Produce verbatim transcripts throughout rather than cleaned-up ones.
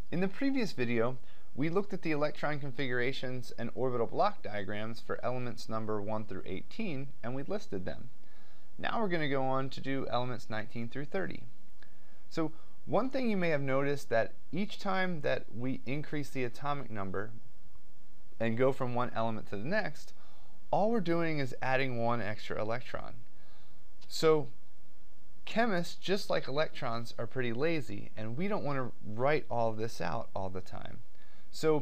In the previous video, we looked at the electron configurations and orbital block diagrams for elements number one through eighteen, and we listed them. Now we're going to go on to do elements nineteen through thirty. So one thing you may have noticed that each time that we increase the atomic number and go from one element to the next, all we're doing is adding one extra electron. So chemists, just like electrons, are pretty lazy, and we don't want to write all this out all the time. So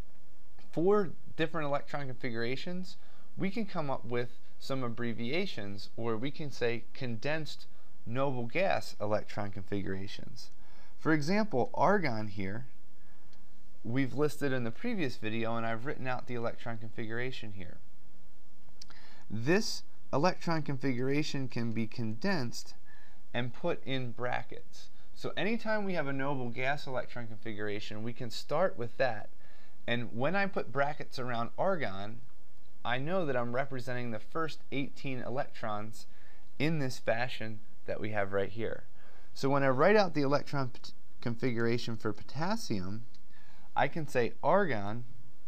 for different electron configurations, we can come up with some abbreviations, or we can say condensed noble gas electron configurations. For example, argon here, we've listed in the previous video, and I've written out the electron configuration here. This electron configuration can be condensed and put in brackets. So anytime we have a noble gas electron configuration, we can start with that. And when I put brackets around argon, I know that I'm representing the first eighteen electrons in this fashion that we have right here. So when I write out the electron configuration for potassium, I can say argon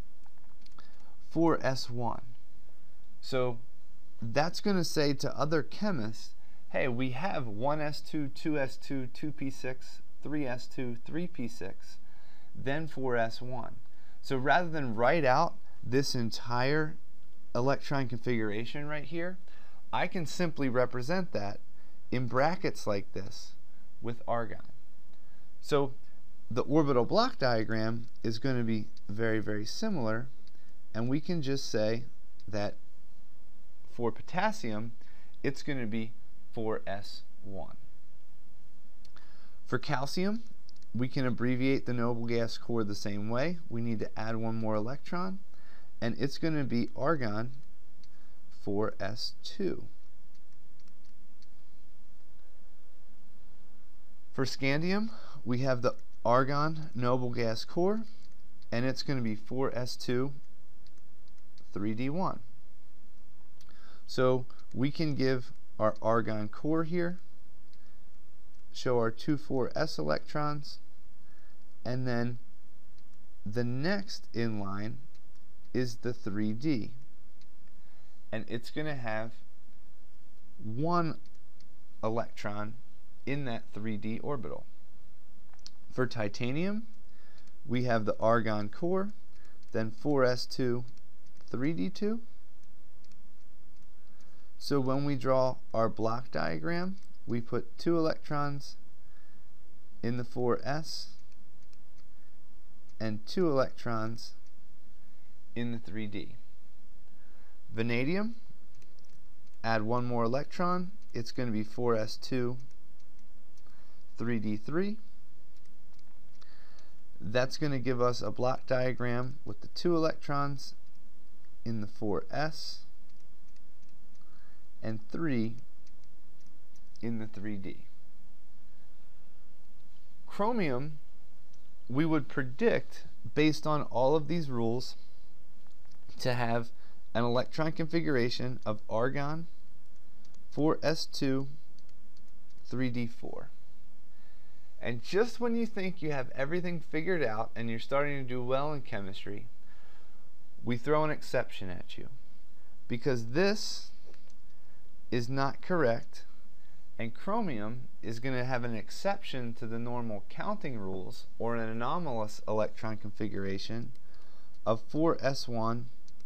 four S one. So that's going to say to other chemists, hey, we have one S two, two S two, two P six, three S two, three P six, then four S one. So rather than write out this entire electron configuration right here, I can simply represent that in brackets like this with argon. So the orbital block diagram is going to be very, very similar, and we can just say that for potassium, it's going to be four S one. For calcium, we can abbreviate the noble gas core the same way. We need to add one more electron, and it's going to be argon four S two. For scandium, we have the argon noble gas core, and it's going to be four S two three D one. So we can give our argon core here, show our two four S electrons, and then the next in line is the three D, and it's going to have one electron in that three D orbital. For titanium, we have the argon core, then four S two three D two. So when we draw our block diagram, we put two electrons in the four S and two electrons in the three D. Vanadium, add one more electron, it's going to be four S two three D three. That's going to give us a block diagram with the two electrons in the four S and three in the three D. Chromium, we would predict, based on all of these rules, to have an electron configuration of argon four S two three D four. And just when you think you have everything figured out and you're starting to do well in chemistry, we throw an exception at you, because this is not correct, and chromium is going to have an exception to the normal counting rules, or an anomalous electron configuration of four S one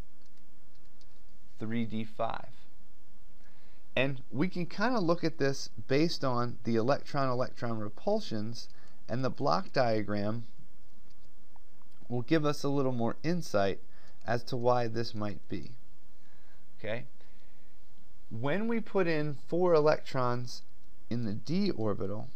three D five. And we can kind of look at this based on the electron-electron repulsions, and the block diagram will give us a little more insight as to why this might be. Okay? When we put in four electrons in the d orbital,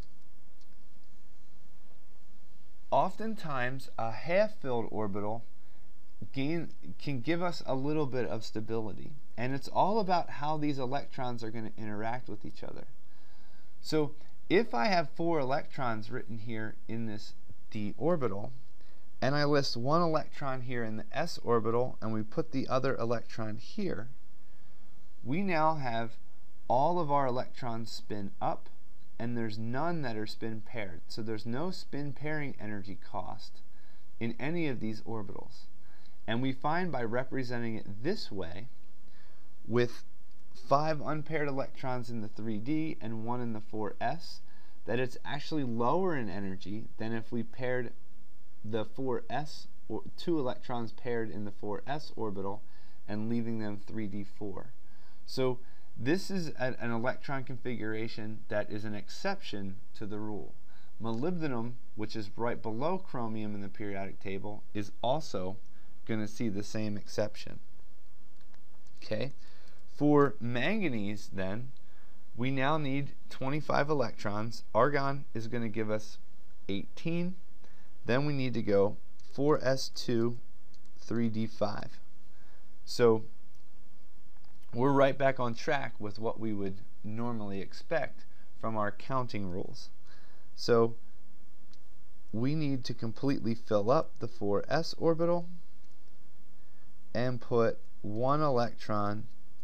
oftentimes a half-filled orbital gain, can give us a little bit of stability. And it's all about how these electrons are going to interact with each other. So if I have four electrons written here in this d orbital, and I list one electron here in the s orbital, and we put the other electron here, we now have all of our electrons spin up and there's none that are spin paired. So there's no spin pairing energy cost in any of these orbitals. And we find by representing it this way, with five unpaired electrons in the three D and one in the four S, that it's actually lower in energy than if we paired the four S, or two electrons paired in the four S orbital and leaving them three D four. So this is a, an electron configuration that is an exception to the rule. Molybdenum, which is right below chromium in the periodic table, is also going to see the same exception. Okay. For manganese, then, we now need twenty-five electrons. Argon is going to give us eighteen. Then we need to go four S two, three D five. So we're right back on track with what we would normally expect from our counting rules. So we need to completely fill up the four S orbital and put one electron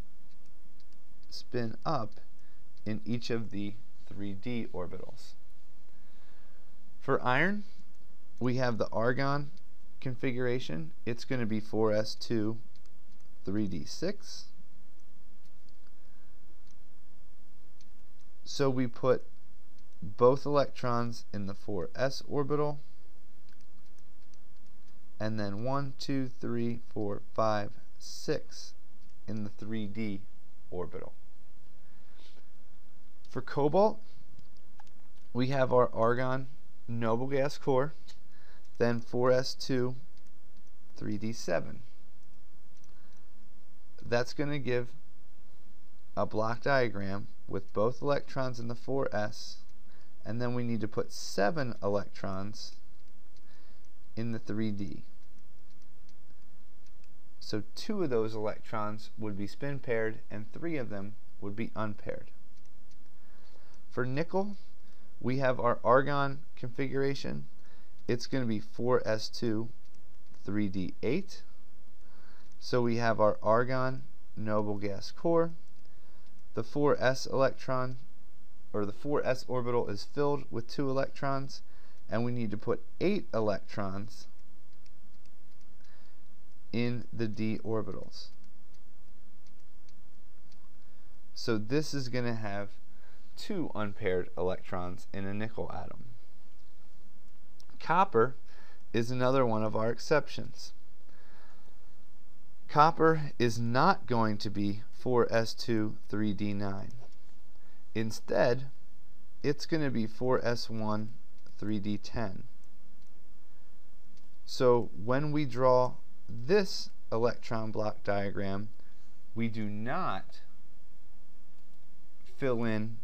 spin up in each of the three D orbitals. For iron, we have the argon configuration. It's going to be four S two, three D six. So we put both electrons in the four S orbital, and then one, two, three, four, five, six in the three D orbital. For cobalt, we have our argon noble gas core, then four S two, three D seven. That's going to give a block diagram with both electrons in the four S, and then we need to put seven electrons in the three D. So two of those electrons would be spin paired and three of them would be unpaired. For nickel, we have our argon configuration. It's going to be four S two, three D eight. So we have our argon noble gas core. The four S electron, or the four S orbital, is filled with two electrons, and we need to put eight electrons in the D orbitals. So this is going to have two unpaired electrons in a nickel atom. Copper is another one of our exceptions. Copper is not going to be four S two, three D nine. Instead, it's going to be four S one, three D ten. So when we draw this electron block diagram, we do not fill in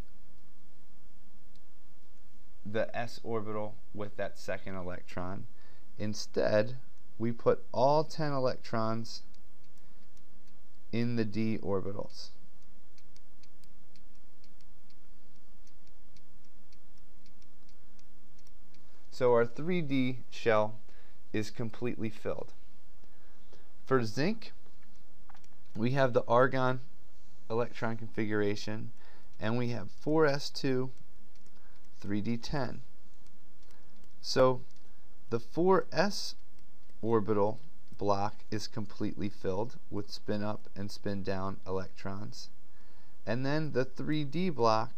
the S orbital with that second electron. Instead, we put all ten electrons in the D orbitals. So our three D shell is completely filled. For zinc, we have the argon electron configuration, and we have four S two, three D ten. So the four S orbital block is completely filled with spin up and spin down electrons, and then the three D block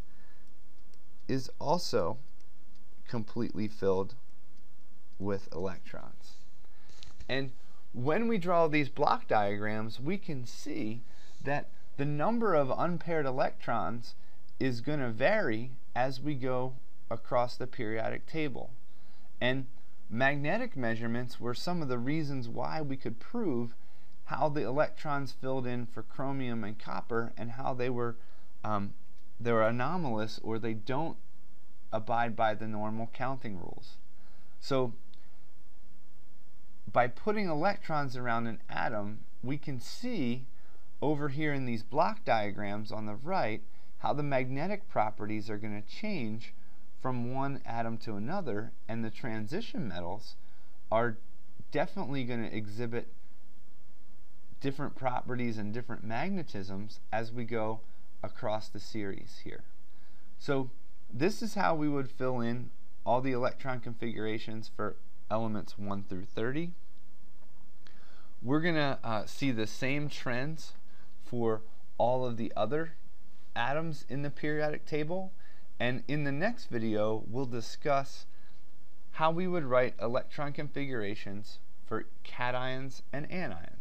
is also completely filled with electrons. And when we draw these block diagrams, we can see that the number of unpaired electrons is going to vary as we go across the periodic table. And magnetic measurements were some of the reasons why we could prove how the electrons filled in for chromium and copper, and how they were um, they were anomalous, or they don't abide by the normal counting rules. So by putting electrons around an atom, we can see over here in these block diagrams on the right how the magnetic properties are going to change from one atom to another, and the transition metals are definitely going to exhibit different properties and different magnetisms as we go across the series here. So this is how we would fill in all the electron configurations for elements one through thirty. We're going to uh, see the same trends for all of the other atoms in the periodic table, and in the next video we'll discuss how we would write electron configurations for cations and anions.